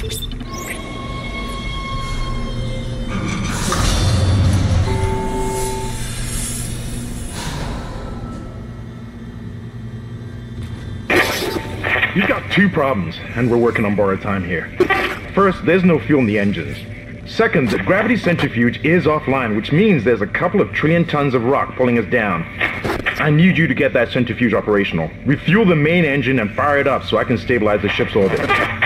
You've got two problems, and we're working on borrowed time here. First, there's no fuel in the engines. Second, the gravity centrifuge is offline, which means there's a couple of trillion tons of rock pulling us down. I need you to get that centrifuge operational. Refuel the main engine and fire it up so I can stabilize the ship's orbit.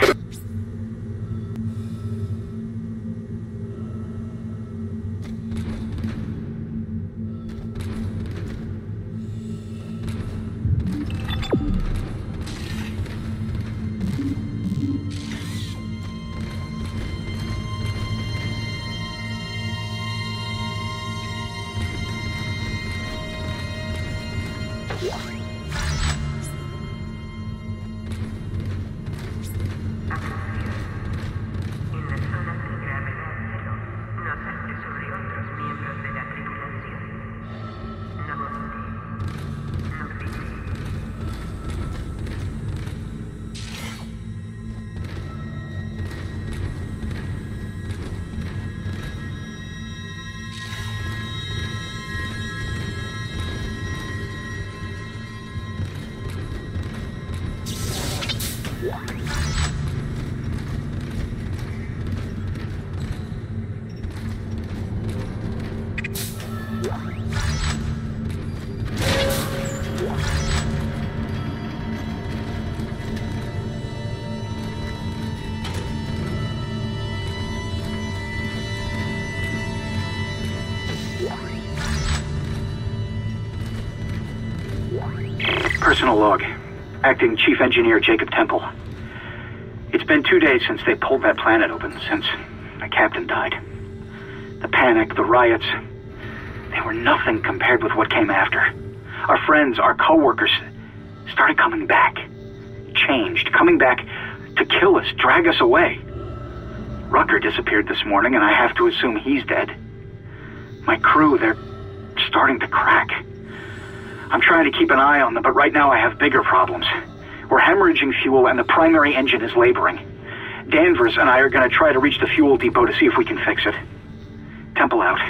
Personal log. Acting Chief Engineer Jacob Temple. It's been 2 days since they pulled that planet open, since the captain died. The panic, the riots, they were nothing compared with what came after. Our friends, our co-workers, started coming back. Changed, coming back to kill us, drag us away. Rucker disappeared this morning, and I have to assume he's dead. My crew, they're starting to crack. I'm trying to keep an eye on them, but right now I have bigger problems. We're hemorrhaging fuel and the primary engine is laboring. Danvers and I are going to try to reach the fuel depot to see if we can fix it. Temple out.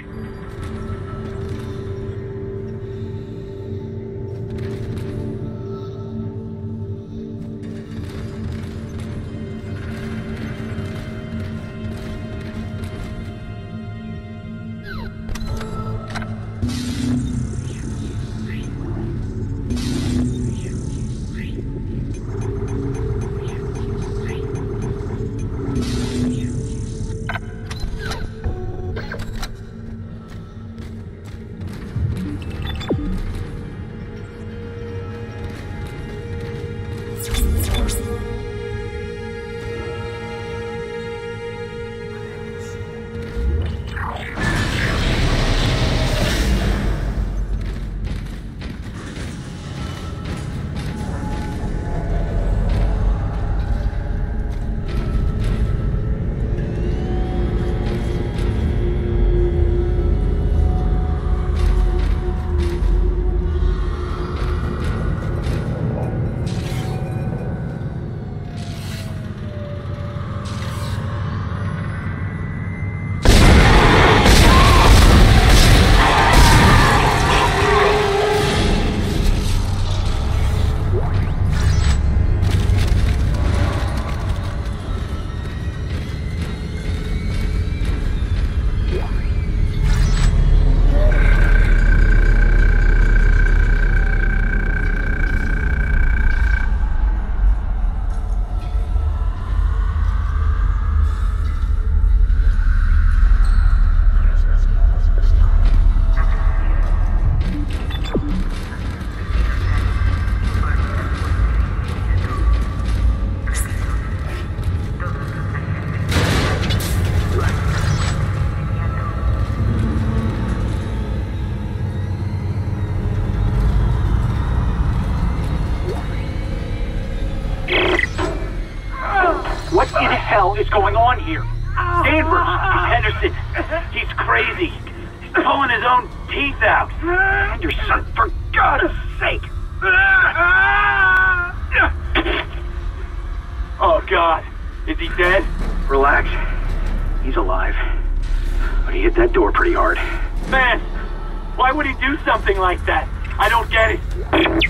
Is going on here? Danvers, Henderson, he's crazy. He's pulling his own teeth out. Henderson, for God's sake. Oh, God. Is he dead? Relax. He's alive. But he hit that door pretty hard. Man, why would he do something like that? I don't get it.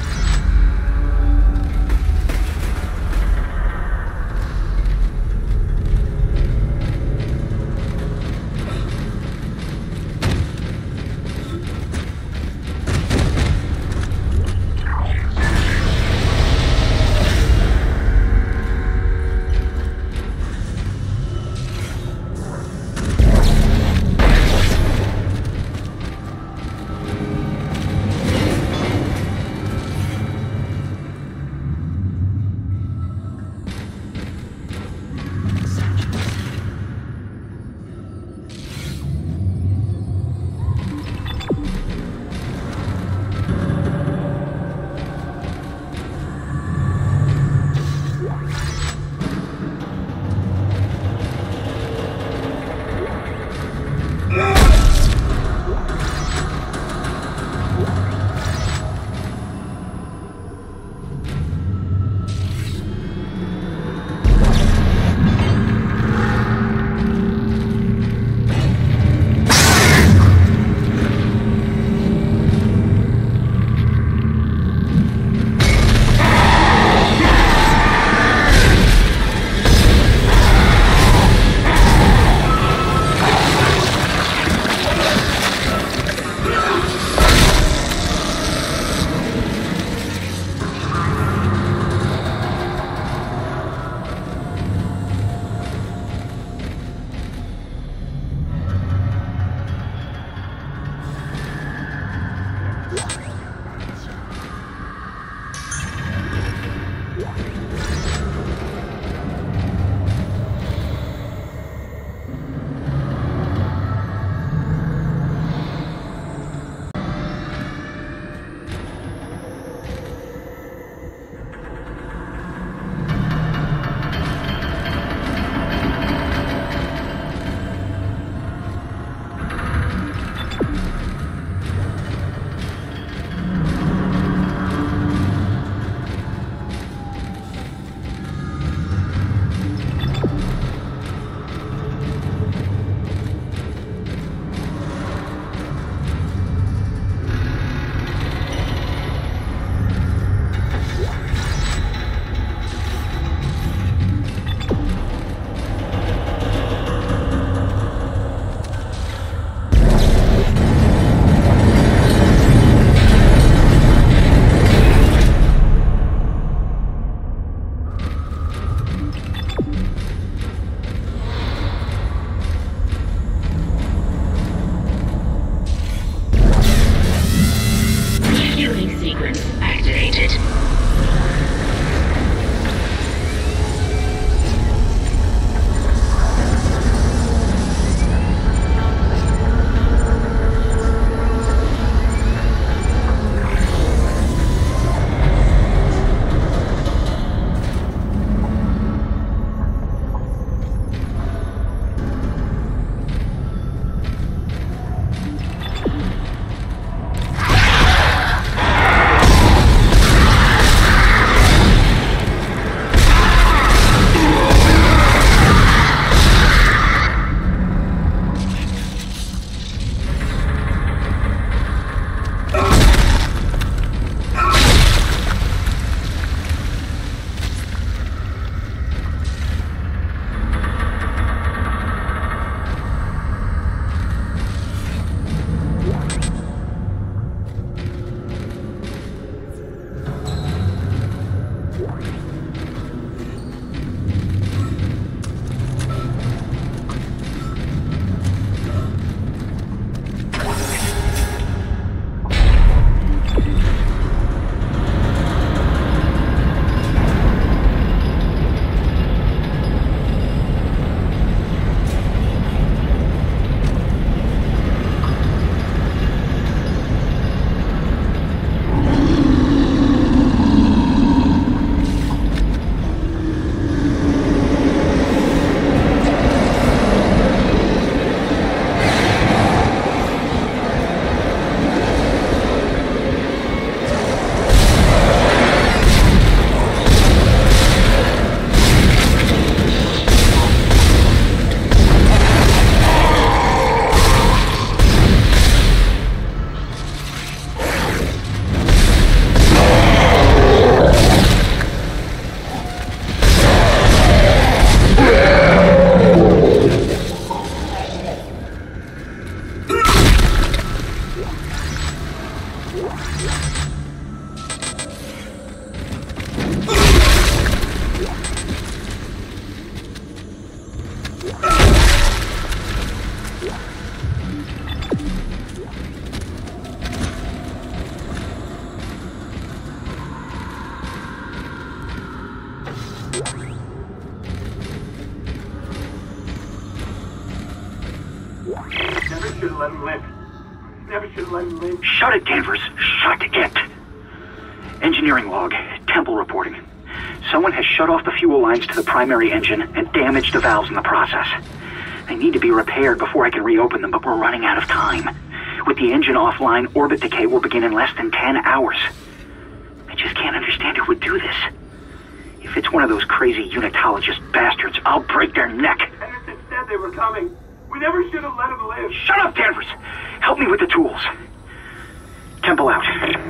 let him live. Never should have let him live. Shut it, Danvers. Shut it. Engineering log. Temple reporting. Someone has shut off the fuel lines to the primary engine and damaged the valves in the process. They need to be repaired before I can reopen them, but we're running out of time. With the engine offline, orbit decay will begin in less than 10 hours. I just can't understand who would do this. If it's one of those crazy unitologist bastards, I'll break their neck. Henderson said they were coming. We never should have let him live. Shut up, Danvers! Help me with the tools. Temple out.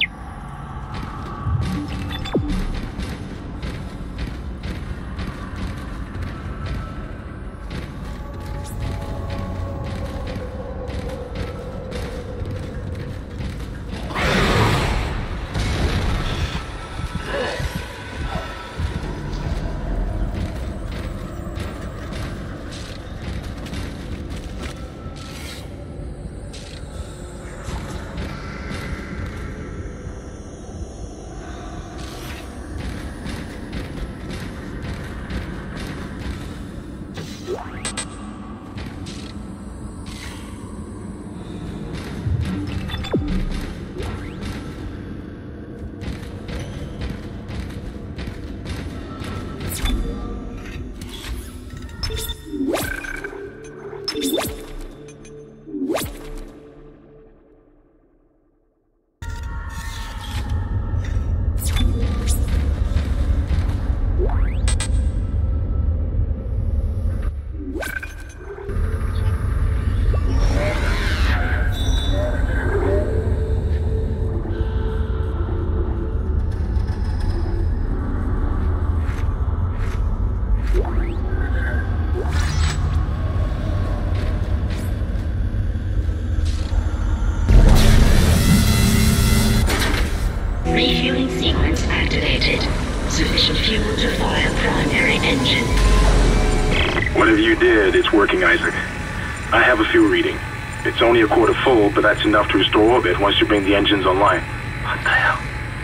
Refueling sequence activated. Sufficient fuel to fire primary engine. Whatever you did, it's working, Isaac. I have a fuel reading. It's only a quarter full, but that's enough to restore orbit once you bring the engines online. What the hell?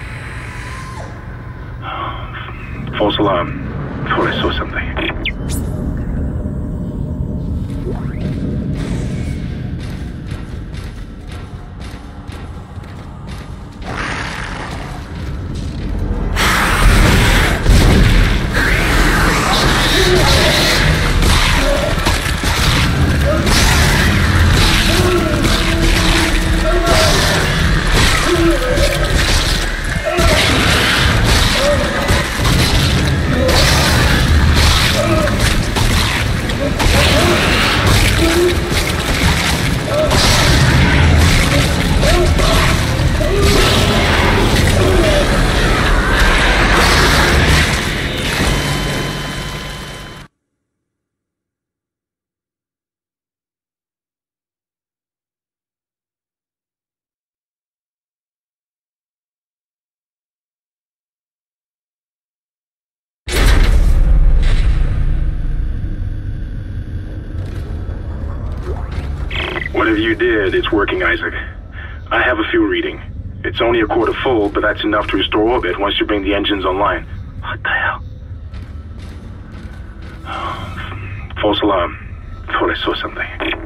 False alarm. Thought I saw something. Whatever you did, it's working, Isaac. I have a fuel reading. It's only a quarter full, but that's enough to restore orbit once you bring the engines online. What the hell? False alarm. Thought I saw something.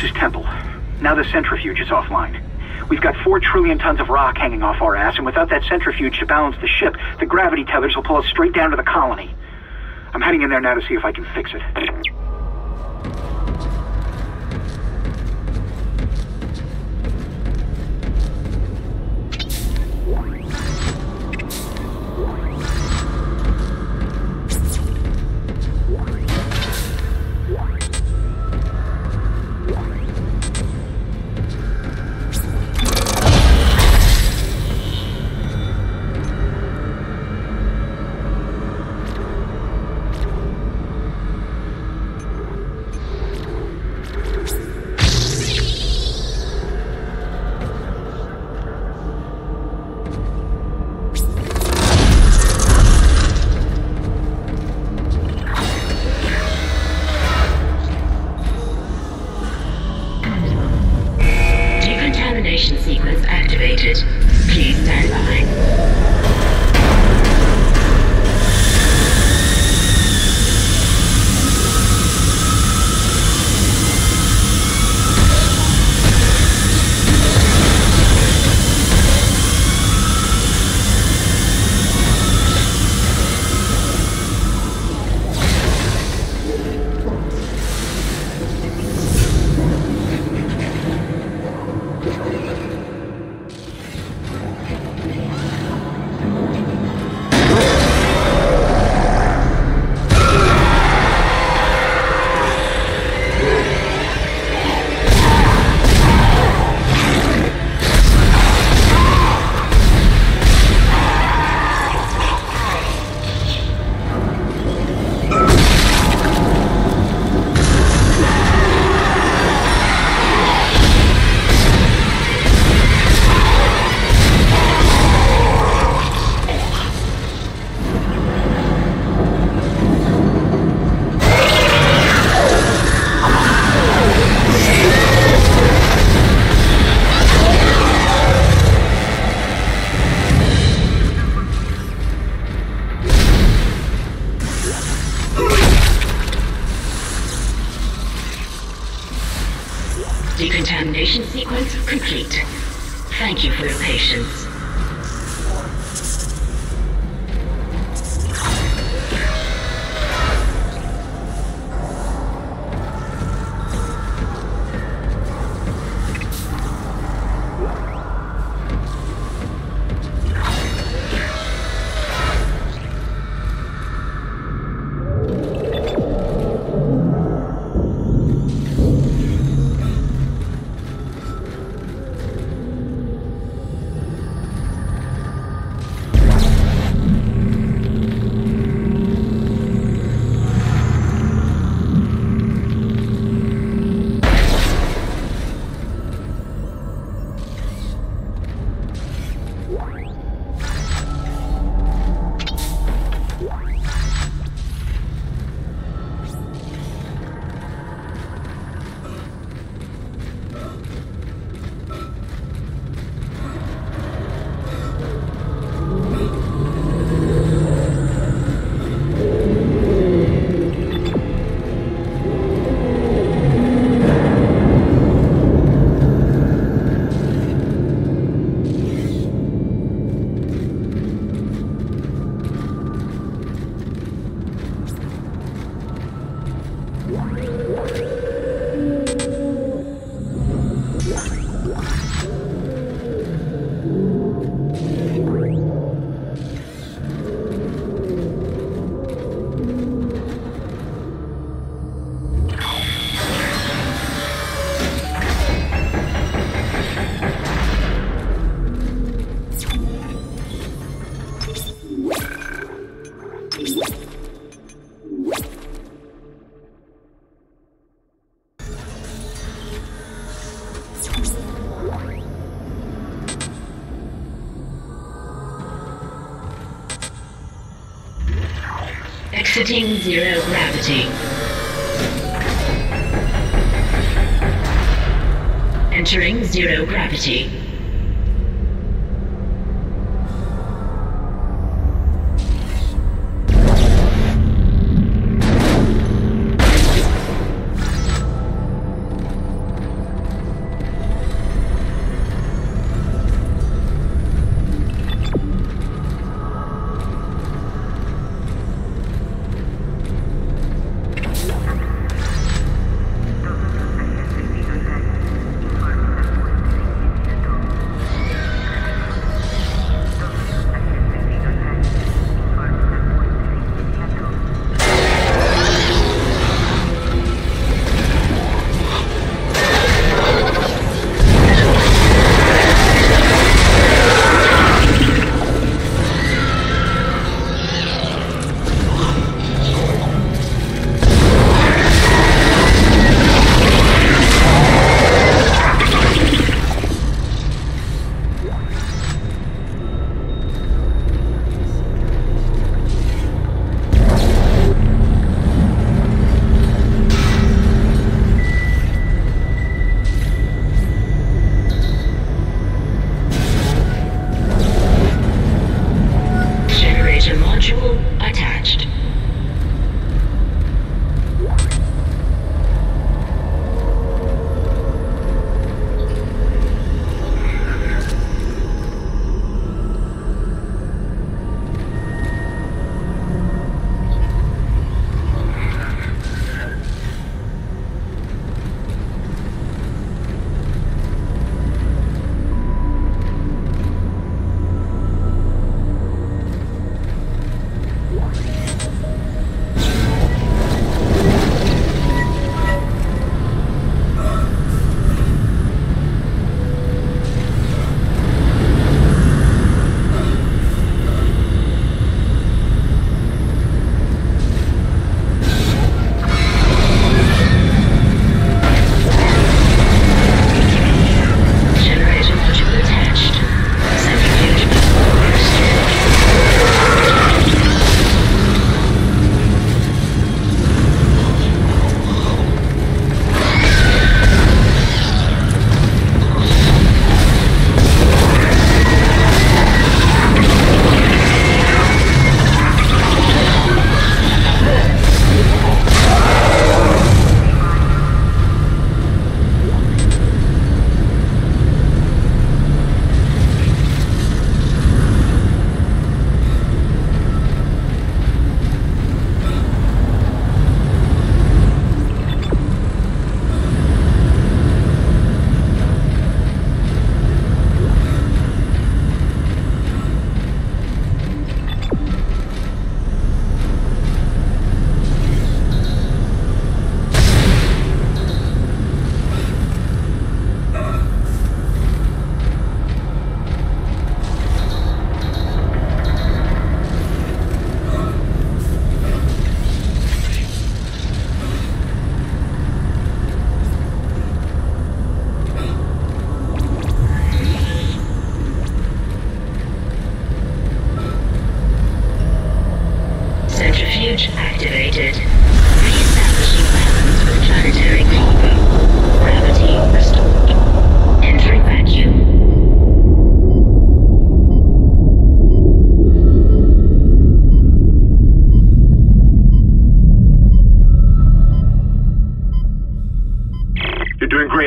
This is Temple. Now the centrifuge is offline. We've got 4 trillion tons of rock hanging off our ass, and without that centrifuge to balance the ship, the gravity tethers will pull us straight down to the colony. I'm heading in there now to see if I can fix it. Sequence activated. Please stand by. Decontamination sequence complete. Thank you for your patience. Exiting zero gravity. Entering zero gravity.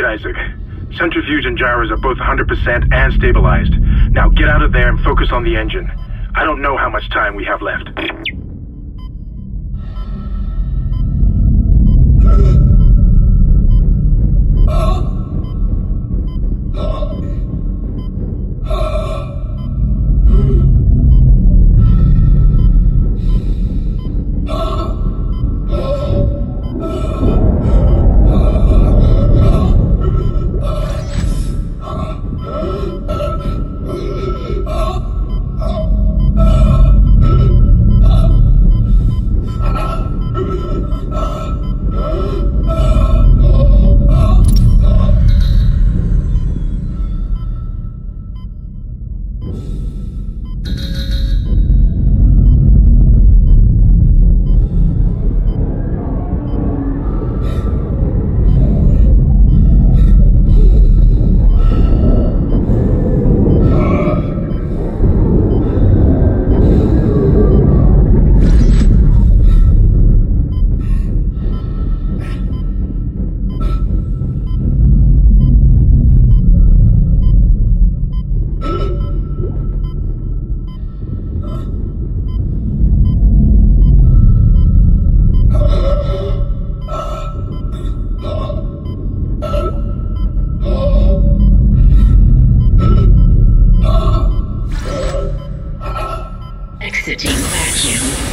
Isaac. Centrifuge and gyros are both 100% and stabilized. Now get out of there and focus on the engine. I don't know how much time we have left. Exiting vacuum.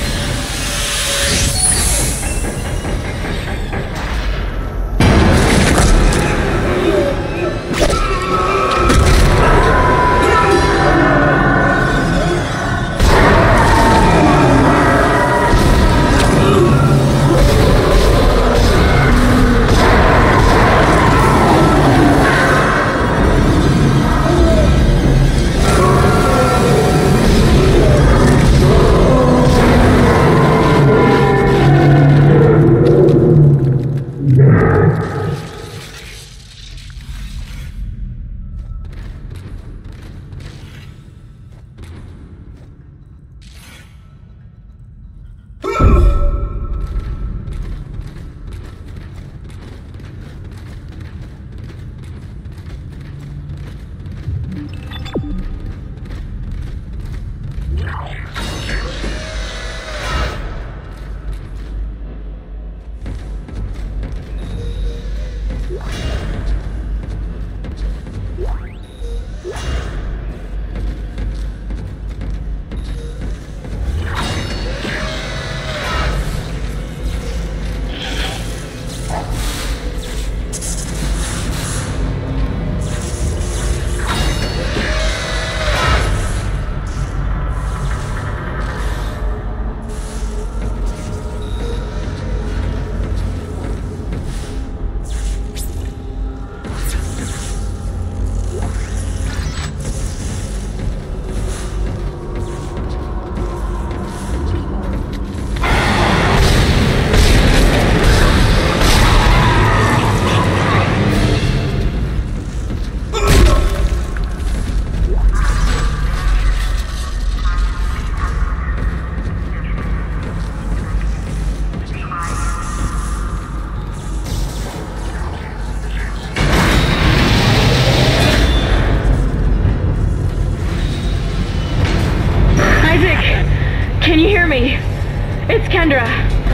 Can you hear me? It's Kendra.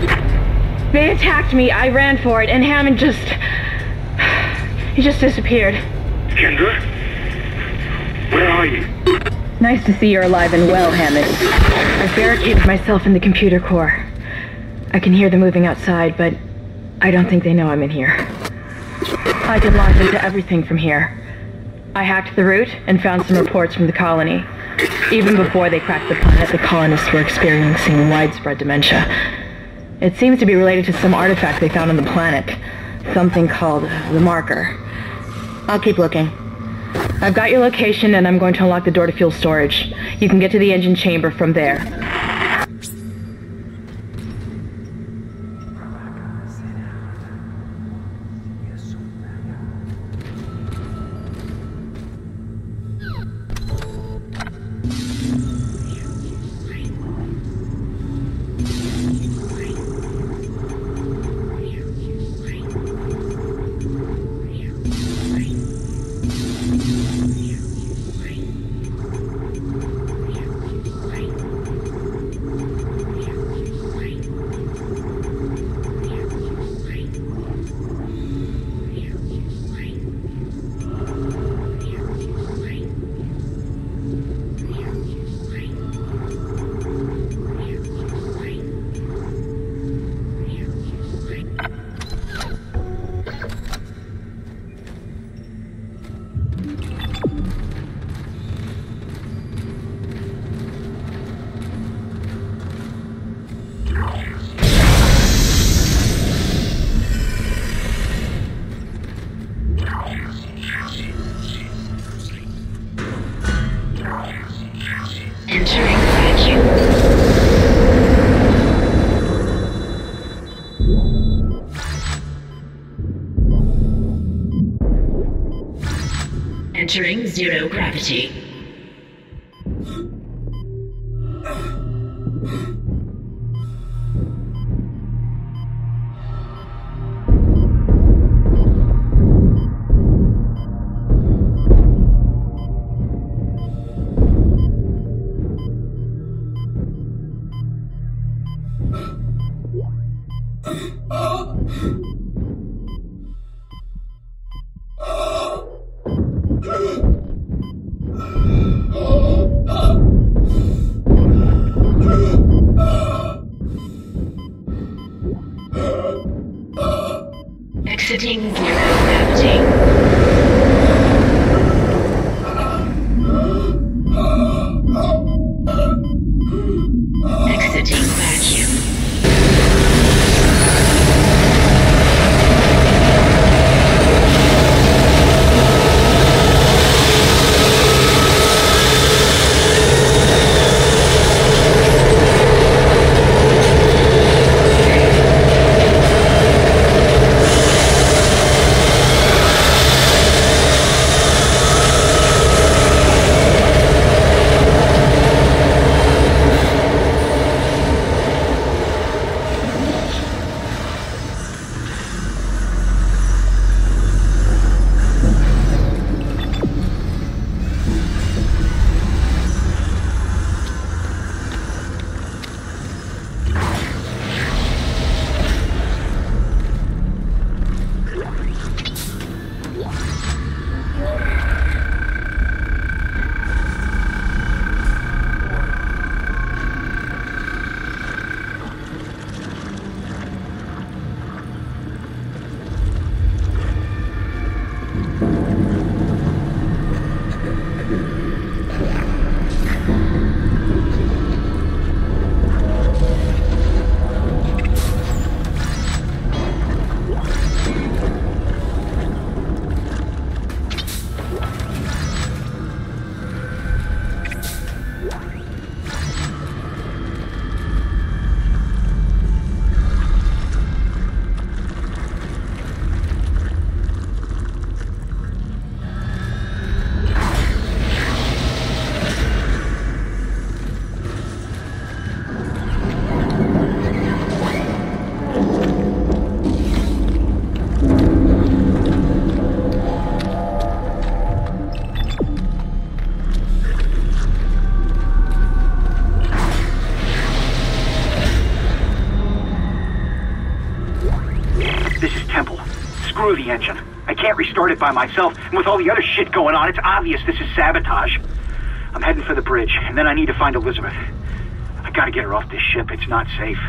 They attacked me, I ran for it, and Hammond he just disappeared. Kendra? Where are you? Nice to see you're alive and well, Hammond. I've barricaded myself in the computer core. I can hear them moving outside, but I don't think they know I'm in here. I can launch into everything from here. I hacked the route and found some reports from the colony. Even before they cracked the planet, the colonists were experiencing widespread dementia. It seems to be related to some artifact they found on the planet. Something called the Marker. I'll keep looking. I've got your location and I'm going to unlock the door to fuel storage. You can get to the engine chamber from there. Entering vacuum. Entering zero gravity. Exiting zero gravity. Exiting vacuum. Screw the engine. I can't restart it by myself, and with all the other shit going on, it's obvious this is sabotage. I'm heading for the bridge, and then I need to find Elizabeth. I gotta get her off this ship. It's not safe.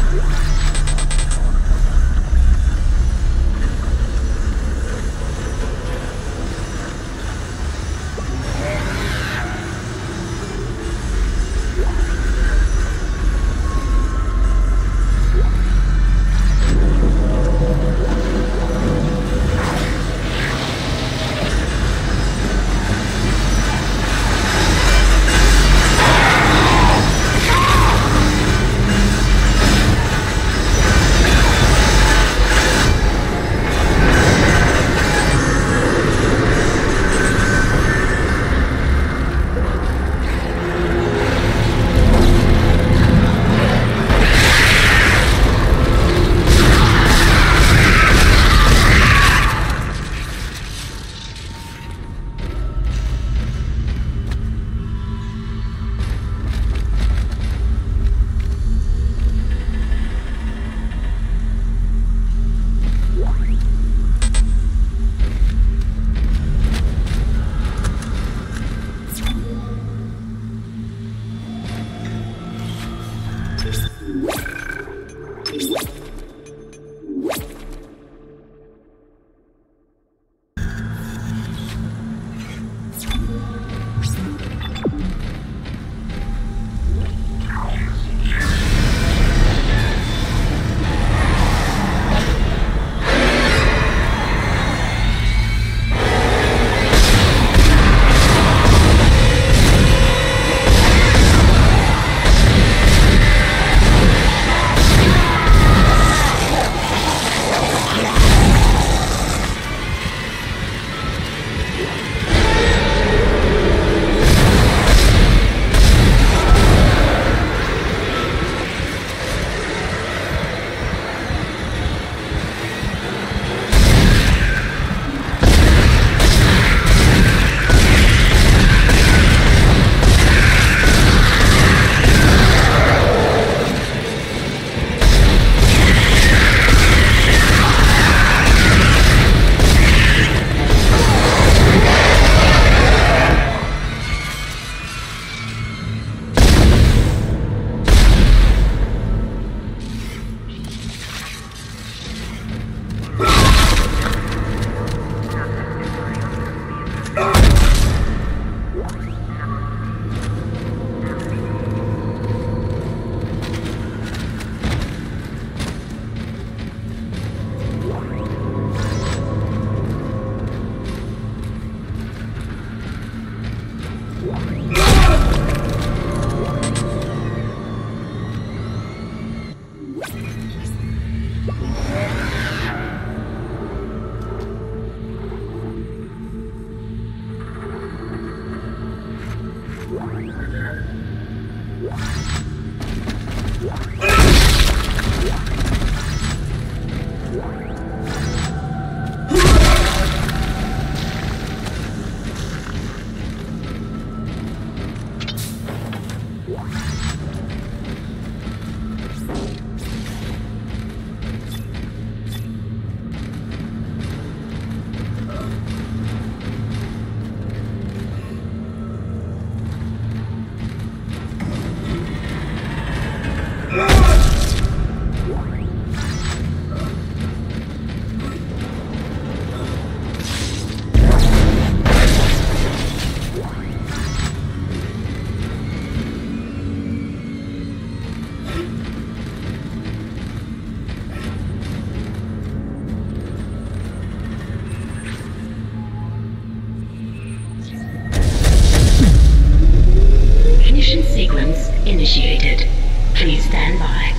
initiated. Please stand by.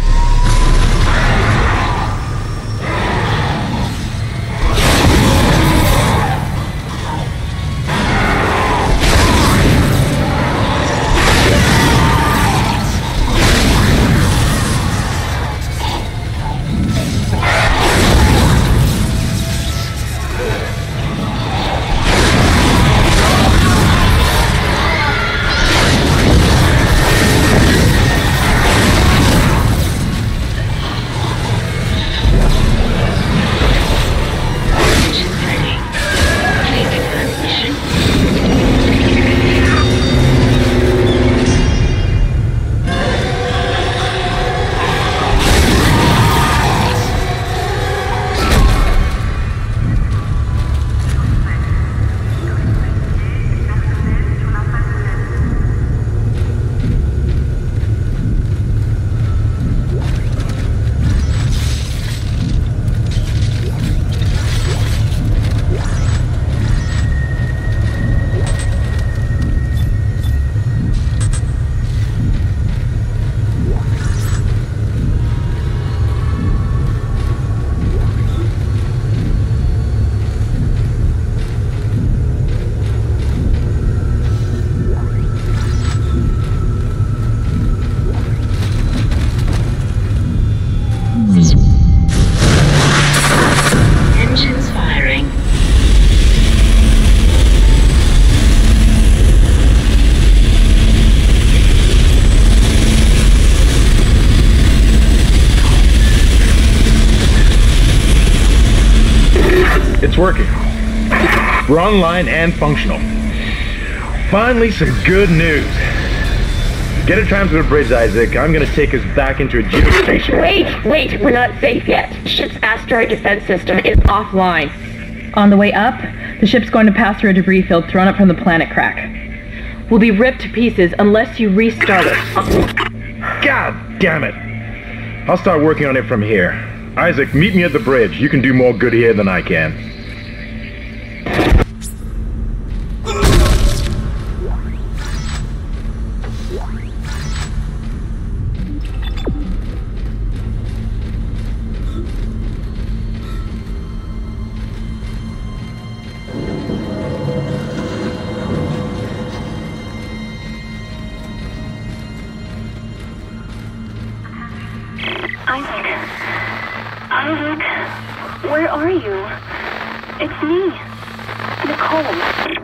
It's working. We're online and functional. Finally, some good news. Get a tram to the bridge, Isaac. I'm gonna take us back into a geostation. Wait, we're not safe yet. Ship's asteroid defense system is offline. On the way up, the ship's going to pass through a debris field thrown up from the planet crack. We'll be ripped to pieces unless you restart it. God damn it! I'll start working on it from here. Isaac, meet me at the bridge. You can do more good here than I can. Isaac, where are you? It's me, Nicole.